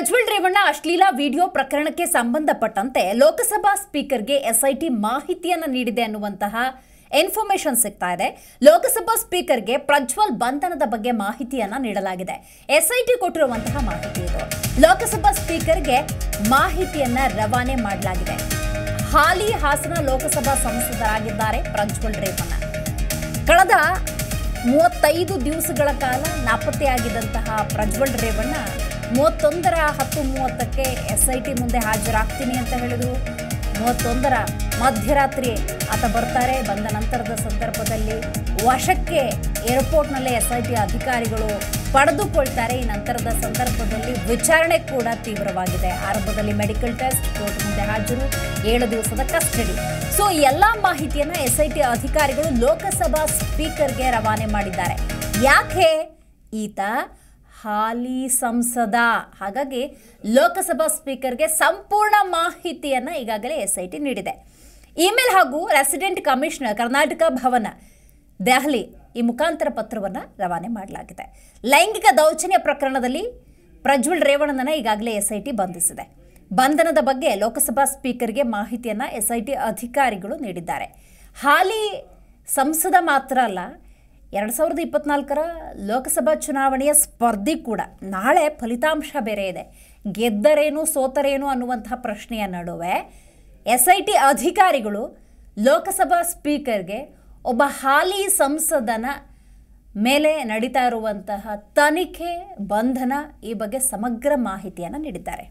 ಪ್ರಜ್ವಲ್ ರೇವಣ್ಣ ಅಶ್ಲೀಲ ವಿಡಿಯೋ ಪ್ರಕರಣಕ್ಕೆ ಸಂಬಂಧಪಟ್ಟಂತೆ ಲೋಕಸಭಾ ಸ್ಪೀಕರ್ಗೆ ಎಸ್ಐಟಿ ಮಾಹಿತಿಯನ್ನು ನೀಡಿದೆ ಅನ್ನುವಂತಹ ಇನ್ಫಾರ್ಮೇಷನ್ ಸಿಗ್ತಾ ಇದೆ. ಲೋಕಸಭಾ ಸ್ಪೀಕರ್ಗೆ ಪ್ರಜ್ವಲ್ ಬಂಧನದ ಬಗ್ಗೆ ಮಾಹಿತಿಯನ್ನ ನೀಡಲಾಗಿದೆ. ಎಸ್ಐಟಿ ಕೊಟ್ಟಿರುವಂತಹ ಮಾಹಿತಿ ಇದು. ಲೋಕಸಭಾ ಸ್ಪೀಕರ್ಗೆ ಮಾಹಿತಿಯನ್ನ ರವಾನೆ ಮಾಡಲಾಗಿದೆ. ಹಾಲಿ ಹಾಸನ ಲೋಕಸಭಾ ಸಂಸದರಾಗಿದ್ದಾರೆ ಪ್ರಜ್ವಲ್ ರೇವಣ್ಣ. ಕಳೆದ 35 ದಿವಸಗಳ ಕಾಲ ನಾಪತ್ತೆಯಾಗಿದ್ದಂತಹ ಪ್ರಜ್ವಲ್ ರೇವಣ್ಣ 31/10:30ಕ್ಕೆ ಎಸ್ಐಟಿ ಮುಂದೆ ಹಾಜರಾಗ್ತೀನಿ ಅಂತ ಹೇಳಿದ್ರು. 31ರ ಮಧ್ಯರಾತ್ರಿ ಆತ ಬರ್ತಾರೆ. ಬಂದ ನಂತರದ ಸಂದರ್ಭದಲ್ಲಿ ವಶಕ್ಕೆ ಏರ್ಪೋರ್ಟ್ನಲ್ಲೇ ಎಸ್ಐಟಿ ಅಧಿಕಾರಿಗಳು ಪಡೆದುಕೊಳ್ತಾರೆ. ಈ ನಂತರದ ಸಂದರ್ಭದಲ್ಲಿ ವಿಚಾರಣೆ ಕೂಡ ತೀವ್ರವಾಗಿದೆ. ಆರಂಭದಲ್ಲಿ ಮೆಡಿಕಲ್ ಟೆಸ್ಟ್, ಕೋರ್ಟ್ ಮುಂದೆ ಹಾಜರು, 7 ದಿವಸದ ಕಸ್ಟಡಿ. ಸೊ ಎಲ್ಲ ಮಾಹಿತಿಯನ್ನ ಎಸ್ಐಟಿ ಅಧಿಕಾರಿಗಳು ಲೋಕಸಭಾ ಸ್ಪೀಕರ್ಗೆ ರವಾನೆ ಮಾಡಿದ್ದಾರೆ. ಯಾಕೆ? ಈತ ಹಾಲಿ ಸಂಸದ. ಹಾಗಾಗಿ ಲೋಕಸಭಾ ಸ್ಪೀಕರ್ಗೆ ಸಂಪೂರ್ಣ ಮಾಹಿತಿಯನ್ನು ಈಗಾಗಲೇ ಎಸ್ಐಟಿ ನೀಡಿದೆ. ಇಮೇಲ್ ಹಾಗೂ ರೆಸಿಡೆಂಟ್ ಕಮಿಷನರ್ ಕರ್ನಾಟಕ ಭವನ ದೆಹಲಿ ಈ ಮುಖಾಂತರ ಪತ್ರವನ್ನು ರವಾನೆ ಮಾಡಲಾಗಿದೆ. ಲೈಂಗಿಕ ದೌರ್ಜನ್ಯ ಪ್ರಕರಣದಲ್ಲಿ ಪ್ರಜ್ವಲ್ ರೇವಣ್ಣನನ್ನು ಈಗಾಗಲೇ ಎಸ್ಐಟಿ ಬಂಧಿಸಿದೆ. ಬಂಧನದ ಬಗ್ಗೆ ಲೋಕಸಭಾ ಸ್ಪೀಕರ್ಗೆ ಮಾಹಿತಿಯನ್ನು ಎಸ್ಐಟಿ ಅಧಿಕಾರಿಗಳು ನೀಡಿದ್ದಾರೆ. ಹಾಲಿ ಸಂಸದ ಮಾತ್ರ ಅಲ್ಲ, 2024ರ ಲೋಕಸಭಾ ಚುನಾವಣೆಯ ಸ್ಪರ್ಧಿ ಕೂಡ. ನಾಳೆ ಫಲಿತಾಂಶ ಬೇರೆ ಇದೆ. ಗೆದ್ದರೇನು ಸೋತರೇನು ಅನ್ನುವಂತಹ ಪ್ರಶ್ನೆಯ ನಡುವೆ ಎಸ್ಐಟಿ ಅಧಿಕಾರಿಗಳು ಲೋಕಸಭಾ ಸ್ಪೀಕರ್ಗೆ ಒಬ್ಬ ಹಾಲಿ ಸಂಸದನ ಮೇಲೆ ನಡೀತಾ ಇರುವಂತಹ ತನಿಖೆ, ಬಂಧನ ಈ ಬಗ್ಗೆ ಸಮಗ್ರ ಮಾಹಿತಿಯನ್ನು ನೀಡಿದ್ದಾರೆ.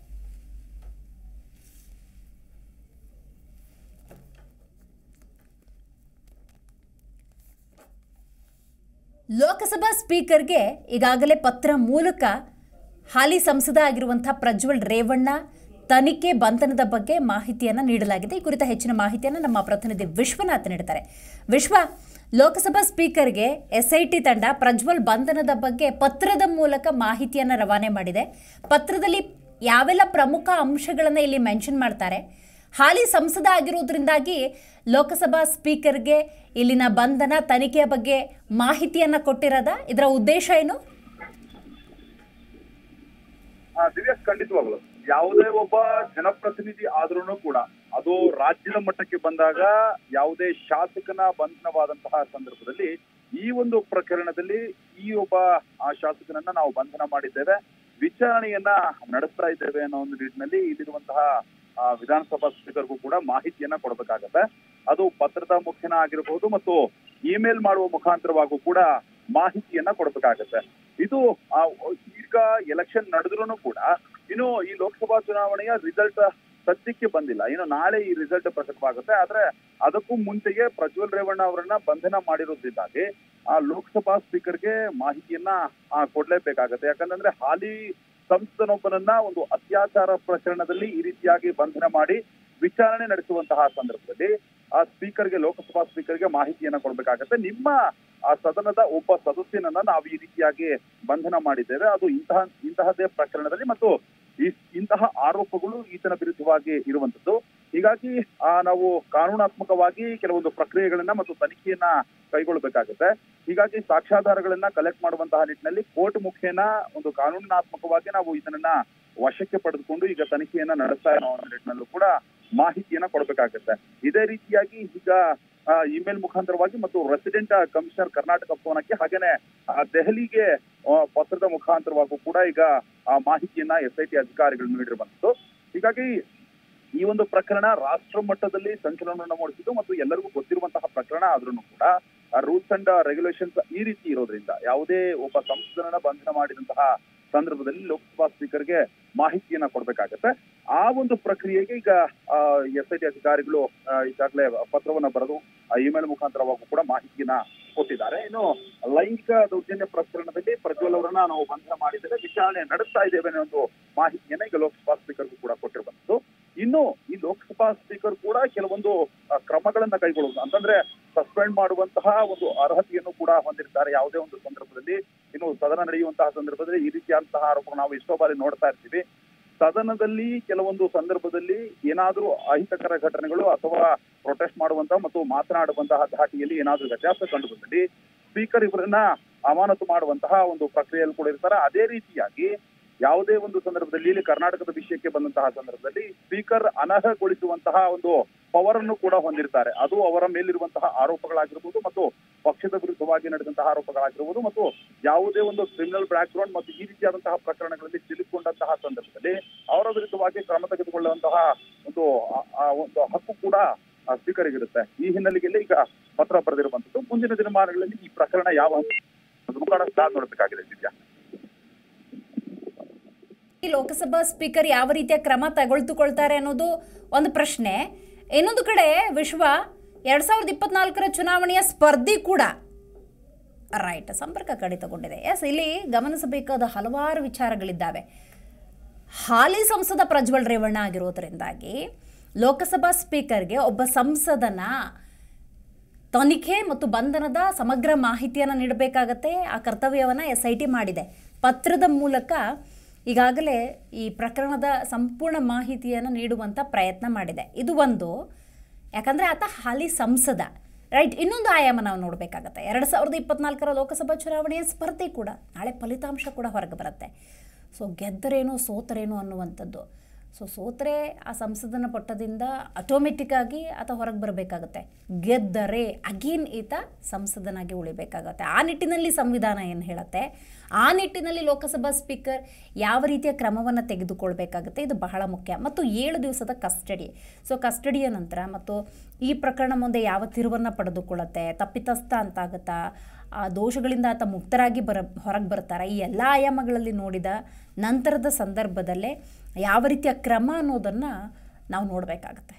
ಲೋಕಸಭಾ ಸ್ಪೀಕರ್ಗೆ ಈಗಾಗಲೇ ಪತ್ರ ಮೂಲಕ ಹಾಲಿ ಸಂಸದ ಆಗಿರುವಂತಹ ಪ್ರಜ್ವಲ್ ರೇವಣ್ಣ ತನಿಖೆ, ಬಂಧನದ ಬಗ್ಗೆ ಮಾಹಿತಿಯನ್ನು ನೀಡಲಾಗಿದೆ. ಈ ಕುರಿತ ಹೆಚ್ಚಿನ ಮಾಹಿತಿಯನ್ನು ನಮ್ಮ ಪ್ರತಿನಿಧಿ ವಿಶ್ವನಾಥ್ ನೀಡುತ್ತಾರೆ. ವಿಶ್ವ, ಲೋಕಸಭಾ ಸ್ಪೀಕರ್ಗೆ ಎಸ್ಐಟಿ ತಂಡ ಪ್ರಜ್ವಲ್ ಬಂಧನದ ಬಗ್ಗೆ ಪತ್ರದ ಮೂಲಕ ಮಾಹಿತಿಯನ್ನು ರವಾನೆ ಮಾಡಿದೆ. ಪತ್ರದಲ್ಲಿ ಯಾವೆಲ್ಲ ಪ್ರಮುಖ ಅಂಶಗಳನ್ನು ಇಲ್ಲಿ ಮೆನ್ಷನ್ ಮಾಡ್ತಾರೆ? ಹಾಲಿ ಸಂಸದ ಆಗಿರೋದ್ರಿಂದಾಗಿ ಲೋಕಸಭಾ ಸ್ಪೀಕರ್ಗೆ ಇಲ್ಲಿನ ಬಂಧನ, ತನಿಖೆಯ ಬಗ್ಗೆ ಮಾಹಿತಿಯನ್ನ ಕೊಟ್ಟಿರೋದ? ಇದರ ಉದ್ದೇಶ ಏನು? ದಿವ್ಯಾಸ್, ಖಂಡಿತವಾಗಲು ಯಾವುದೇ ಒಬ್ಬ ಜನಪ್ರತಿನಿಧಿ ಆದ್ರೂ ಕೂಡ ಅದು ರಾಜ್ಯದ ಮಟ್ಟಕ್ಕೆ ಬಂದಾಗ ಯಾವುದೇ ಶಾಸಕನ ಬಂಧನವಾದಂತಹ ಸಂದರ್ಭದಲ್ಲಿ ಈ ಒಂದು ಪ್ರಕರಣದಲ್ಲಿ ಈ ಒಬ್ಬ ಶಾಸಕನನ್ನ ನಾವು ಬಂಧನ ಮಾಡಿದ್ದೇವೆ, ವಿಚಾರಣೆಯನ್ನ ನಡೆಸ್ತಾ ಇದ್ದೇವೆ ಅನ್ನೋ ಒಂದು ನಿಟ್ಟಿನಲ್ಲಿ ಇಲ್ಲಿರುವಂತಹ ವಿಧಾನಸಭಾ ಸ್ಪೀಕರ್ಗೂ ಕೂಡ ಮಾಹಿತಿಯನ್ನ ಕೊಡಬೇಕಾಗತ್ತೆ. ಅದು ಪತ್ರದ ಮುಖೇನ ಆಗಿರಬಹುದು ಮತ್ತು ಇಮೇಲ್ ಮಾಡುವ ಮುಖಾಂತರವಾಗೂ ಕೂಡ ಮಾಹಿತಿಯನ್ನ ಕೊಡಬೇಕಾಗತ್ತೆ. ಇದು ಈಗ ಎಲೆಕ್ಷನ್ ನಡೆದ್ರೂ ಕೂಡ ಇನ್ನು ಈ ಲೋಕಸಭಾ ಚುನಾವಣೆಯ ರಿಸಲ್ಟ್ ಸದ್ಯಕ್ಕೆ ಬಂದಿಲ್ಲ. ಇನ್ನು ನಾಳೆ ಈ ರಿಸಲ್ಟ್ ಪ್ರಕಟವಾಗುತ್ತೆ. ಆದ್ರೆ ಅದಕ್ಕೂ ಮುಂಚೆಗೆ ಪ್ರಜ್ವಲ್ ರೇವಣ್ಣ ಅವರನ್ನ ಬಂಧನ ಮಾಡಿರೋದ್ರಿಂದಾಗಿ ಆ ಲೋಕಸಭಾ ಸ್ಪೀಕರ್ಗೆ ಮಾಹಿತಿಯನ್ನ ಕೊಡ್ಲೇಬೇಕಾಗತ್ತೆ. ಯಾಕಂತಂದ್ರೆ ಹಾಲಿ ಸಂಸದನೊಬ್ಬನನ್ನ ಒಂದು ಅತ್ಯಾಚಾರ ಪ್ರಕರಣದಲ್ಲಿ ಈ ರೀತಿಯಾಗಿ ಬಂಧನ ಮಾಡಿ ವಿಚಾರಣೆ ನಡೆಸುವಂತಹ ಸಂದರ್ಭದಲ್ಲಿ ಆ ಸ್ಪೀಕರ್ಗೆ, ಲೋಕಸಭಾ ಸ್ಪೀಕರ್ಗೆ ಮಾಹಿತಿಯನ್ನ ಕೊಡ್ಬೇಕಾಗತ್ತೆ. ನಿಮ್ಮ ಆ ಸದನದ ಒಬ್ಬ ಸದಸ್ಯನನ್ನ ನಾವು ಈ ರೀತಿಯಾಗಿ ಬಂಧನ ಮಾಡಿದ್ದೇವೆ, ಅದು ಇಂತಹದ್ದೇ ಪ್ರಕರಣದಲ್ಲಿ ಮತ್ತು ಇಂತಹ ಆರೋಪಗಳು ಈತನ ವಿರುದ್ಧವಾಗಿ ಇರುವಂತದ್ದು. ಹೀಗಾಗಿ ನಾವು ಕಾನೂನಾತ್ಮಕವಾಗಿ ಕೆಲವೊಂದು ಪ್ರಕ್ರಿಯೆಗಳನ್ನ ಮತ್ತು ತನಿಖೆಯನ್ನ ಕೈಗೊಳ್ಳಬೇಕಾಗುತ್ತೆ. ಹೀಗಾಗಿ ಸಾಕ್ಷ್ಯಾಧಾರಗಳನ್ನ ಕಲೆಕ್ಟ್ ಮಾಡುವಂತಹ ನಿಟ್ಟಿನಲ್ಲಿ ಕೋರ್ಟ್ ಮುಖೇನ ಒಂದು ಕಾನೂನಾತ್ಮಕವಾಗಿ ನಾವು ಇದನ್ನ ವಶಕ್ಕೆ ಪಡೆದುಕೊಂಡು ಈಗ ತನಿಖೆಯನ್ನ ನಡೆಸ್ತಾ ಇರೋ ನಿಟ್ಟಿನಲ್ಲೂ ಕೂಡ ಮಾಹಿತಿಯನ್ನ ಕೊಡಬೇಕಾಗುತ್ತೆ. ಇದೇ ರೀತಿಯಾಗಿ ಈಗ ಇಮೇಲ್ ಮುಖಾಂತರವಾಗಿ ಮತ್ತು ರೆಸಿಡೆಂಟ್ ಕಮಿಷನರ್ ಕರ್ನಾಟಕ ಭವನಕ್ಕೆ ಹಾಗೇನೆ ದೆಹಲಿಗೆ ಪತ್ರದ ಮುಖಾಂತರವಾಗೂ ಕೂಡ ಈಗ ಮಾಹಿತಿಯನ್ನ ಎಸ್ಐಟಿ ಅಧಿಕಾರಿಗಳು ನೀಡಿರುವಂತದ್ದು. ಹೀಗಾಗಿ ಈ ಒಂದು ಪ್ರಕರಣ ರಾಷ್ಟ್ರ ಮಟ್ಟದಲ್ಲಿ ಸಂಚಲನವನ್ನು ಮೂಡಿಸಿದ್ದು ಮತ್ತು ಎಲ್ಲರಿಗೂ ಗೊತ್ತಿರುವಂತಹ ಪ್ರಕರಣ ಆದ್ರೂ ಕೂಡ ರೂಲ್ಸ್ ಅಂಡ್ ರೆಗ್ಯುಲೇಷನ್ಸ್ ಈ ರೀತಿ ಇರೋದ್ರಿಂದ ಯಾವುದೇ ಒಬ್ಬ ಸಂಸದನನ್ನ ಬಂಧನ ಮಾಡಿದಂತಹ ಸಂದರ್ಭದಲ್ಲಿ ಲೋಕಸಭಾ ಸ್ಪೀಕರ್ಗೆ ಮಾಹಿತಿಯನ್ನ ಕೊಡ್ಬೇಕಾಗತ್ತೆ. ಆ ಒಂದು ಪ್ರಕ್ರಿಯೆಗೆ ಈಗ ಎಸ್ಐಟಿ ಅಧಿಕಾರಿಗಳು ಈಗಾಗಲೇ ಪತ್ರವನ್ನ ಬರೆದು ಇಮೇಲ್ ಮುಖಾಂತರವಾಗೂ ಕೂಡ ಮಾಹಿತಿಯನ್ನ ಕೊಟ್ಟಿದ್ದಾರೆ. ಇನ್ನು ಲೈಂಗಿಕ ದೌರ್ಜನ್ಯ ಪ್ರಕರಣದಲ್ಲಿ ಪ್ರಜ್ವಲ್ ಅವರನ್ನ ನಾವು ಬಂಧನ ಮಾಡಿದ್ದೇವೆ, ವಿಚಾರಣೆ ನಡೆಸ್ತಾ ಇದ್ದೇವೆ ಅನ್ನೋ ಒಂದು ಮಾಹಿತಿಯನ್ನ ಈಗ ಲೋಕಸಭಾ ಸ್ಪೀಕರ್ಗೂ ಕೂಡ ಕೊಟ್ಟಿರುವಂತದ್ದು. ಇನ್ನು ಈ ಲೋಕಸಭಾ ಸ್ಪೀಕರ್ ಕೂಡ ಕೆಲವೊಂದು ಕ್ರಮಗಳನ್ನ ಕೈಗೊಳ್ಳುವುದು ಅಂತಂದ್ರೆ ಸಸ್ಪೆಂಡ್ ಮಾಡುವಂತಹ ಒಂದು ಅರ್ಹತೆಯನ್ನು ಕೂಡ ಹೊಂದಿರ್ತಾರೆ ಯಾವುದೇ ಒಂದು ಸಂದರ್ಭದಲ್ಲಿ. ಇನ್ನು ಸದನ ನಡೆಯುವಂತಹ ಸಂದರ್ಭದಲ್ಲಿ ಈ ರೀತಿಯಾದಂತಹ ಆರೋಪ ನಾವು ಎಷ್ಟೋ ಬಾರಿ ನೋಡ್ತಾ ಇರ್ತೀವಿ. ಸದನದಲ್ಲಿ ಕೆಲವೊಂದು ಸಂದರ್ಭದಲ್ಲಿ ಏನಾದ್ರೂ ಅಹಿತಕರ ಘಟನೆಗಳು ಅಥವಾ ಪ್ರೊಟೆಸ್ಟ್ ಮಾಡುವಂತಹ ಮತ್ತು ಮಾತನಾಡುವಂತಹ ಧಾಟಿಯಲ್ಲಿ ಏನಾದ್ರೂ ವ್ಯತ್ಯಾಸ ಕಂಡು ಬಂದಲ್ಲಿ ಸ್ಪೀಕರ್ ಇವರನ್ನ ಅಮಾನತು ಮಾಡುವಂತಹ ಒಂದು ಪ್ರಕ್ರಿಯೆಯಲ್ಲಿ ಕೂಡ ಇರ್ತಾರೆ. ಅದೇ ರೀತಿಯಾಗಿ ಯಾವುದೇ ಒಂದು ಸಂದರ್ಭದಲ್ಲಿ ಇಲ್ಲಿ ಕರ್ನಾಟಕದ ವಿಷಯಕ್ಕೆ ಬಂದಂತಹ ಸಂದರ್ಭದಲ್ಲಿ ಸ್ಪೀಕರ್ ಅನರ್ಹಗೊಳಿಸುವಂತಹ ಒಂದು ಪವರ್ ಅನ್ನು ಕೂಡ ಹೊಂದಿರ್ತಾರೆ. ಅದು ಅವರ ಮೇಲಿರುವಂತಹ ಆರೋಪಗಳಾಗಿರ್ಬೋದು ಮತ್ತು ಪಕ್ಷದ ವಿರುದ್ಧವಾಗಿ ನಡೆದಂತಹ ಆರೋಪಗಳಾಗಿರ್ಬೋದು ಮತ್ತು ಯಾವುದೇ ಒಂದು ಕ್ರಿಮಿನಲ್ ಬ್ಯಾಕ್ ಗ್ರೌಂಡ್ ಮತ್ತು ಈ ರೀತಿಯಾದಂತಹ ಪ್ರಕರಣಗಳಲ್ಲಿ ಸಿಲುಕೊಂಡಂತಹ ಸಂದರ್ಭದಲ್ಲಿ ಅವರ ವಿರುದ್ಧವಾಗಿ ಕ್ರಮ ತೆಗೆದುಕೊಳ್ಳುವಂತಹ ಒಂದು ಹಕ್ಕು ಕೂಡ ಸ್ಪೀಕರ್ ಇರುತ್ತೆ. ಈ ಹಿನ್ನೆಲೆಯಲ್ಲಿ ಈಗ ಪತ್ರ ಬರೆದಿರುವಂತದ್ದು. ಮುಂದಿನ ದಿನಮಾನಗಳಲ್ಲಿ ಈ ಪ್ರಕರಣ ಯಾವ ನೋಡಬೇಕಾಗಿದೆ. ದಿವ್ಯಾ, ಲೋಕಸಭಾ ಸ್ಪೀಕರ್ ಯಾವ ರೀತಿಯ ಕ್ರಮ ತೆಗೆದುಕೊಳ್ತಾರೆ ಅನ್ನೋದು ಒಂದು ಪ್ರಶ್ನೆ. ಇನ್ನೊಂದು ಕಡೆ ವಿಶ್ವ 2024 ಚುನಾವಣೆಯ ಸ್ಪರ್ಧಿ ಕೂಡ ರೈಟ್ ಸಂಪರ್ಕ ಕಡಿತಗೊಂಡಿದೆ. ಎಸ್, ಇಲ್ಲಿ ಗಮನಿಸಬೇಕಾದ ಹಲವಾರು ವಿಚಾರಗಳಿದ್ದಾವೆ. ಹಾಲಿ ಸಂಸದ ಪ್ರಜ್ವಲ್ ರೇವಣ್ಣ ಆಗಿರೋದ್ರಿಂದಾಗಿ ಲೋಕಸಭಾ ಸ್ಪೀಕರ್ಗೆ ಒಬ್ಬ ಸಂಸದನ ತನಿಖೆ ಮತ್ತು ಬಂಧನದ ಸಮಗ್ರ ಮಾಹಿತಿಯನ್ನು ನೀಡಬೇಕಾಗತ್ತೆ. ಆ ಕರ್ತವ್ಯವನ್ನು SIT ಮಾಡಿದೆ. ಪತ್ರದ ಮೂಲಕ ಈಗಾಗಲೇ ಈ ಪ್ರಕರಣದ ಸಂಪೂರ್ಣ ಮಾಹಿತಿಯನ್ನು ನೀಡುವಂಥ ಪ್ರಯತ್ನ ಮಾಡಿದೆ. ಇದು ಒಂದು, ಯಾಕಂದರೆ ಆತ ಹಾಲಿ ಸಂಸದ, ರೈಟ್. ಇನ್ನೊಂದು ಆಯಾಮ ನಾವು ನೋಡಬೇಕಾಗತ್ತೆ. 2024 ಲೋಕಸಭಾ ಚುನಾವಣೆಯ ಸ್ಪರ್ಧೆ ಕೂಡ ನಾಳೆ ಫಲಿತಾಂಶ ಕೂಡ ಹೊರಗೆ ಬರುತ್ತೆ. ಸೊ ಗೆದ್ದರೇನು ಸೋತರೇನು ಅನ್ನುವಂಥದ್ದು. ಸೊ ಸೋತರೆ ಆ ಸಂಸದನ ಪಟ್ಟದಿಂದ ಆಟೋಮೆಟಿಕ್ಕಾಗಿ ಆತ ಹೊರಗೆ ಬರಬೇಕಾಗತ್ತೆ. ಗೆದ್ದರೆ ಅಗೇನ್ ಈತ ಸಂಸದನಾಗಿ ಉಳಿಬೇಕಾಗತ್ತೆ. ಆ ನಿಟ್ಟಿನಲ್ಲಿ ಸಂವಿಧಾನ ಏನು ಹೇಳುತ್ತೆ, ಆ ನಿಟ್ಟಿನಲ್ಲಿ ಲೋಕಸಭಾ ಸ್ಪೀಕರ್ ಯಾವ ರೀತಿಯ ಕ್ರಮವನ್ನು ತೆಗೆದುಕೊಳ್ಬೇಕಾಗುತ್ತೆ, ಇದು ಬಹಳ ಮುಖ್ಯ. ಮತ್ತು 7 ದಿವಸದ ಕಸ್ಟಡಿ. ಸೊ ಕಸ್ಟಡಿಯ ನಂತರ ಮತ್ತು ಈ ಪ್ರಕರಣ ಮುಂದೆ ಯಾವ ತಿರುವನ್ನು ಪಡೆದುಕೊಳ್ಳುತ್ತೆ, ತಪ್ಪಿತಸ್ಥ ಅಂತಾಗುತ್ತಾ, ಆ ದೋಷಗಳಿಂದ ಆತ ಮುಕ್ತರಾಗಿ ಹೊರಗೆ ಬರ್ತಾರೆ, ಈ ಎಲ್ಲ ಆಯಾಮಗಳಲ್ಲಿ ನೋಡಿದ ನಂತರದ ಸಂದರ್ಭದಲ್ಲೇ ಯಾವ ರೀತಿಯ ಕ್ರಮ ಅನ್ನೋದನ್ನು ನಾವು ನೋಡಬೇಕಾಗತ್ತೆ.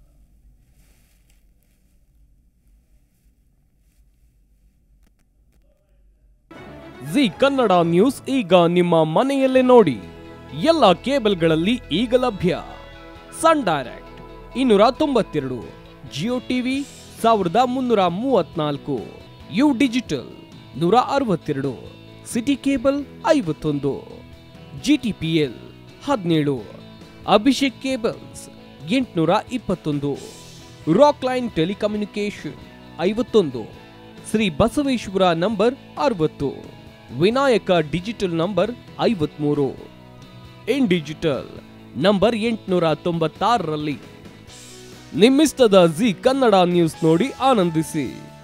ಜಿ ಕನ್ನಡ ನ್ಯೂಸ್ ಈಗ ನಿಮ್ಮ ಮನೆಯಲ್ಲೇ ನೋಡಿ. ಎಲ್ಲ ಕೇಬಲ್ಗಳಲ್ಲಿ ಈಗ ಲಭ್ಯ. Sun Direct 292, Jio TV 1334, U digital 162, city cable 51, GTPL 17, Abhishek cables 821, rock line telecommunication 51, Shri Basaveshwara number 60, Vinayaka digital number 53, in digital number 896ರಲ್ಲಿ. ನಿಮ್ಮಿಸ್ತದ ಜಿ ಕನ್ನಡ ನ್ಯೂಸ್ ನೋಡಿ ಆನಂದಿಸಿ.